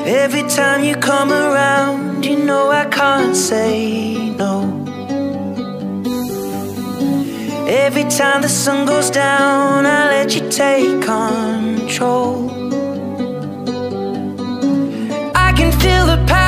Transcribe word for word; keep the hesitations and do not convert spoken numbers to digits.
Every time you come around, you know I can't say no. Every time the sun goes down, I let you take control. I can feel the power